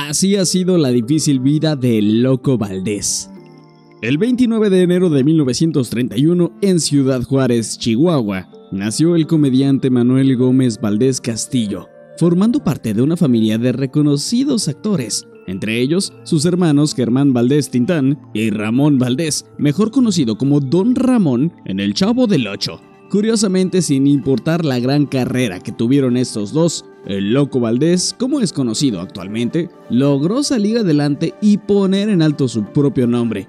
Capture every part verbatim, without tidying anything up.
Así ha sido la difícil vida del Loco Valdés. El veintinueve de enero de mil novecientos treinta y uno, en Ciudad Juárez, Chihuahua, nació el comediante Manuel Gómez Valdés Castillo, formando parte de una familia de reconocidos actores, entre ellos sus hermanos Germán Valdés Tintán y Ramón Valdés, mejor conocido como Don Ramón en El Chavo del Ocho. Curiosamente, sin importar la gran carrera que tuvieron estos dos, el Loco Valdés, como es conocido actualmente, logró salir adelante y poner en alto su propio nombre.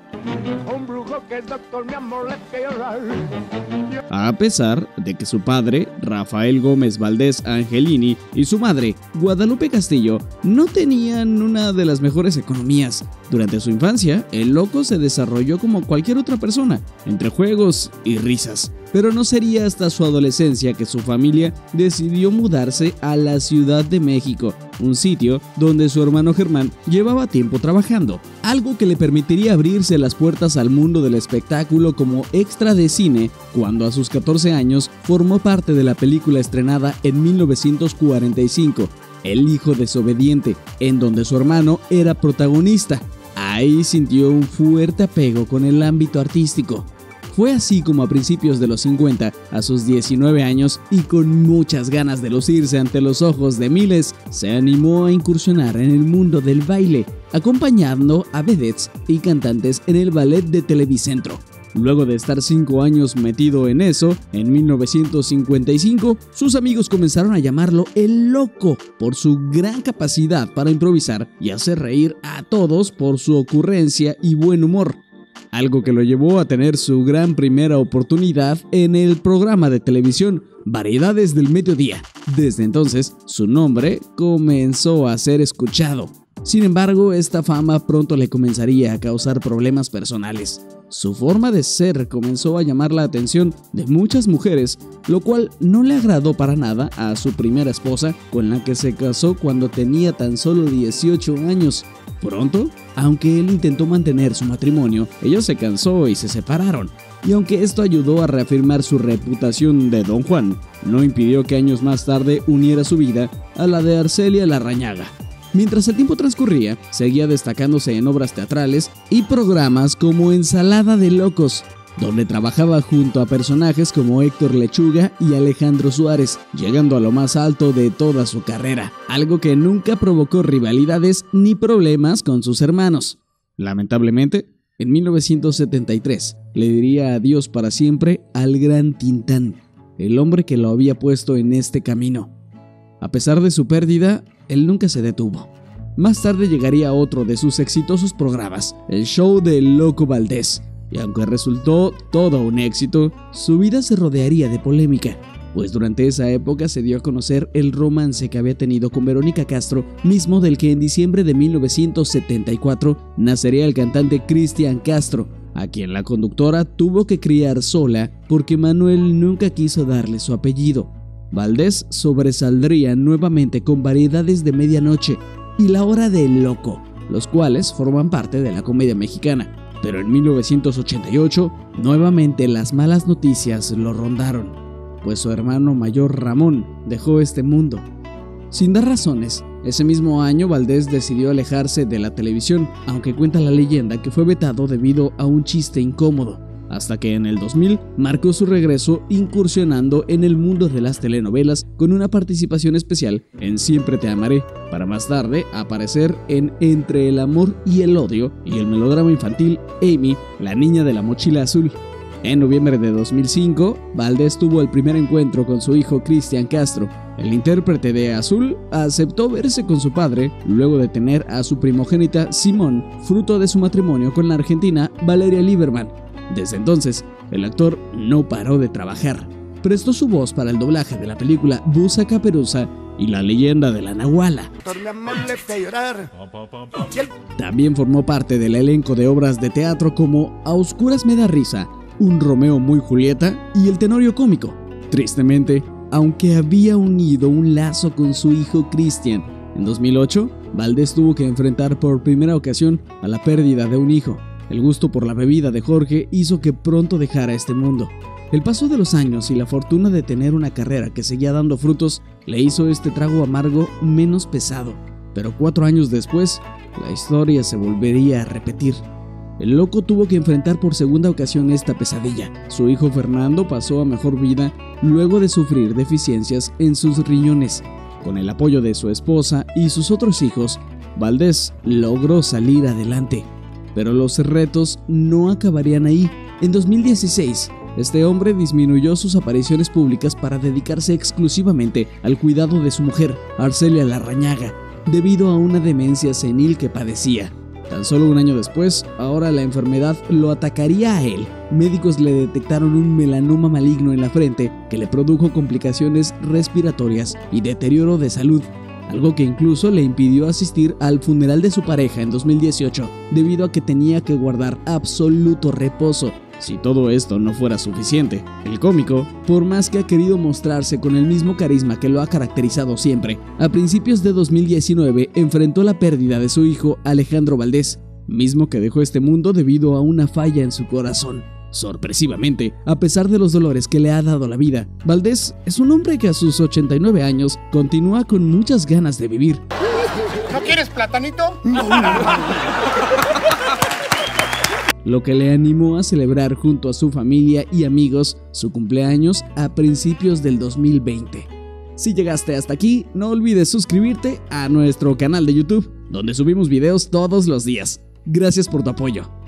A pesar de que su padre, Rafael Gómez Valdés Angelini, y su madre, Guadalupe Castillo, no tenían una de las mejores economías. Durante su infancia, el Loco se desarrolló como cualquier otra persona, entre juegos y risas. Pero no sería hasta su adolescencia que su familia decidió mudarse a la Ciudad de México, un sitio donde su hermano Germán llevaba tiempo trabajando, algo que le permitiría abrirse las puertas al mundo del espectáculo como extra de cine, cuando a sus catorce años formó parte de la película estrenada en mil novecientos cuarenta y cinco, El hijo desobediente, en donde su hermano era protagonista. Ahí sintió un fuerte apego con el ámbito artístico. Fue así como a principios de los cincuenta, a sus diecinueve años y con muchas ganas de lucirse ante los ojos de miles, se animó a incursionar en el mundo del baile, acompañando a vedettes y cantantes en el ballet de Televicentro. Luego de estar cinco años metido en eso, en mil novecientos cincuenta y cinco, sus amigos comenzaron a llamarlo El Loco por su gran capacidad para improvisar y hacer reír a todos por su ocurrencia y buen humor. Algo que lo llevó a tener su gran primera oportunidad en el programa de televisión Variedades del Mediodía. Desde entonces, su nombre comenzó a ser escuchado. Sin embargo, esta fama pronto le comenzaría a causar problemas personales. Su forma de ser comenzó a llamar la atención de muchas mujeres, lo cual no le agradó para nada a su primera esposa, con la que se casó cuando tenía tan solo dieciocho años. Pronto, aunque él intentó mantener su matrimonio, ella se cansó y se separaron. Y aunque esto ayudó a reafirmar su reputación de Don Juan, no impidió que años más tarde uniera su vida a la de Arcelia Larrañaga. Mientras el tiempo transcurría, seguía destacándose en obras teatrales y programas como Ensalada de Locos, donde trabajaba junto a personajes como Héctor Lechuga y Alejandro Suárez, llegando a lo más alto de toda su carrera, algo que nunca provocó rivalidades ni problemas con sus hermanos. Lamentablemente, en mil novecientos setenta y tres, le diría adiós para siempre al gran Tintán, el hombre que lo había puesto en este camino. A pesar de su pérdida, él nunca se detuvo. Más tarde llegaría otro de sus exitosos programas, el show de El Loco Valdés, y aunque resultó todo un éxito, su vida se rodearía de polémica, pues durante esa época se dio a conocer el romance que había tenido con Verónica Castro, mismo del que en diciembre de mil novecientos setenta y cuatro nacería el cantante Cristian Castro, a quien la conductora tuvo que criar sola porque Manuel nunca quiso darle su apellido. Valdés sobresaldría nuevamente con Variedades de Medianoche y La Hora del Loco, los cuales forman parte de la comedia mexicana. Pero en mil novecientos ochenta y ocho, nuevamente las malas noticias lo rondaron, pues su hermano mayor Ramón dejó este mundo. Sin dar razones, ese mismo año Valdés decidió alejarse de la televisión, aunque cuenta la leyenda que fue vetado debido a un chiste incómodo, hasta que en el dos mil marcó su regreso incursionando en el mundo de las telenovelas con una participación especial en Siempre te amaré, para más tarde aparecer en Entre el amor y el odio y el melodrama infantil Amy, la niña de la mochila azul. En noviembre de dos mil cinco, Valdés tuvo el primer encuentro con su hijo Cristian Castro. El intérprete de Azul aceptó verse con su padre luego de tener a su primogénita Simón, fruto de su matrimonio con la argentina Valeria Lieberman. Desde entonces, el actor no paró de trabajar. Prestó su voz para el doblaje de la película Busa Caperuza y La Leyenda de la Nahuala. También formó parte del elenco de obras de teatro como A Oscuras me da risa, Un Romeo muy Julieta y El Tenorio Cómico. Tristemente, aunque había unido un lazo con su hijo Cristian, en dos mil ocho, Valdés tuvo que enfrentar por primera ocasión a la pérdida de un hijo. El gusto por la bebida de Jorge hizo que pronto dejara este mundo. El paso de los años y la fortuna de tener una carrera que seguía dando frutos le hizo este trago amargo menos pesado. Pero cuatro años después, la historia se volvería a repetir. El loco tuvo que enfrentar por segunda ocasión esta pesadilla. Su hijo Fernando pasó a mejor vida luego de sufrir deficiencias en sus riñones. Con el apoyo de su esposa y sus otros hijos, Valdés logró salir adelante. Pero los retos no acabarían ahí. En dos mil dieciséis, este hombre disminuyó sus apariciones públicas para dedicarse exclusivamente al cuidado de su mujer, Arcelia Larrañaga, debido a una demencia senil que padecía. Tan solo un año después, ahora la enfermedad lo atacaría a él. Médicos le detectaron un melanoma maligno en la frente que le produjo complicaciones respiratorias y deterioro de salud, algo que incluso le impidió asistir al funeral de su pareja en dos mil dieciocho, debido a que tenía que guardar absoluto reposo. Si todo esto no fuera suficiente, el cómico, por más que ha querido mostrarse con el mismo carisma que lo ha caracterizado siempre, a principios de dos mil diecinueve enfrentó la pérdida de su hijo Alejandro Valdés, mismo que dejó este mundo debido a una falla en su corazón. Sorpresivamente, a pesar de los dolores que le ha dado la vida, Valdés es un hombre que a sus ochenta y nueve años continúa con muchas ganas de vivir. ¿No quieres platanito? No, no, no. Lo que le animó a celebrar junto a su familia y amigos su cumpleaños a principios del dos mil veinte. Si llegaste hasta aquí, no olvides suscribirte a nuestro canal de YouTube, donde subimos videos todos los días. Gracias por tu apoyo.